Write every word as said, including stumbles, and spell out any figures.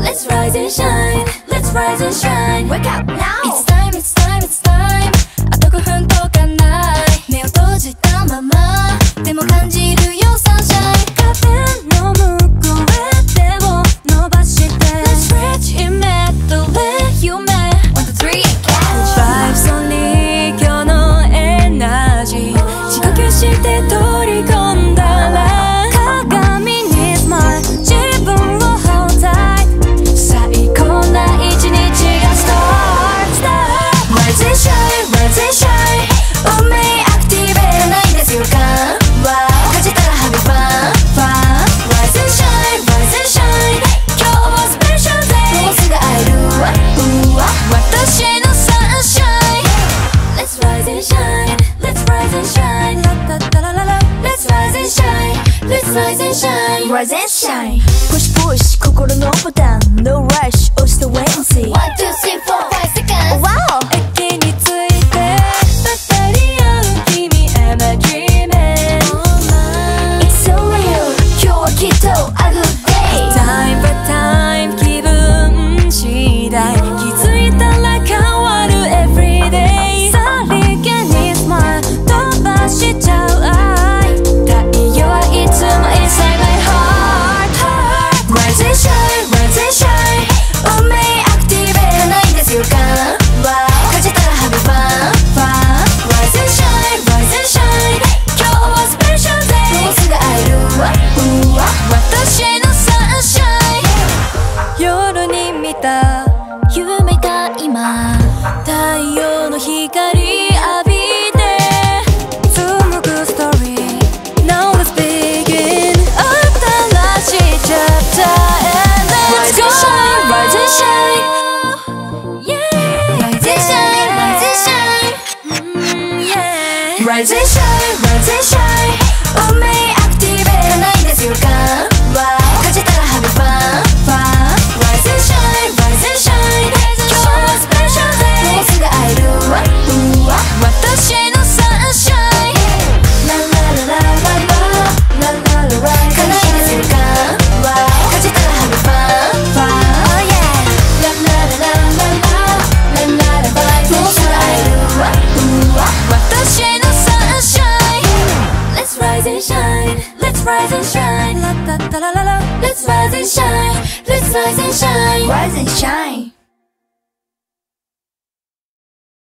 Let's rise and shine, let's rise and shine. Wake up now. It's time, it's time, it's time. あとごふんとかない。目を閉じたままでも感じるよ sunshine。 壁の向こうへ手を伸ばして Let's reach in medley 夢 One, two, three, catch Vibes only 今日のエナジー深呼吸して取り込んだら鏡にスマイル自分を hold tight 最高な一日が start start Rise and shine, rise and shine 運命アクティベートないですよか感じたら have fun fun Rise and shine, rise and shine 今日はスペシャルデーもうすぐ会えるうわ私の sunshine Let's rise and shine, let's rise and shine la la la la la Let's rise and shine, let's rise and shine Rise and shine Push push 心のボタン No rush 押して wait and see One, two, three, four, five seconds Wow 駅に着いて渡り合う君 Am I dreaming It's so real 今日はきっと a good day Time by time 気分次第気づいたら変わる everyday さりげに smile 飛ばしちゃう愛太陽はいつも inside my heart Rise and shine, rise and shine 運命アクティベートないですよか感じたら have fun fun Rise and shine, rise and shine 今日はスペシャルデーもうすぐ会えるうわ私の sunshine 夜に見た夢が今太陽の光浴びて紡ぐストーリー Now let's begin 新しい chapter and let's go Rise and shine Yeah Rise and shine Rise and shine mm, yeah Rise and shine Rise and shine 運命アクティベートないですよか感じたら have fun fun Rise and shine Rise and shine 今日はスペシャルデーもうすぐ会えるうわ私の sunshine La la la la la la la la la 叶いですよか感じたら have fun fun Oh yeah La la la la la la la la la もうすぐ会えるうわ私の sunshine Let's rise and shine Let's rise and shine La la la la la Let's rise and shine Let's rise and shine Rise and shine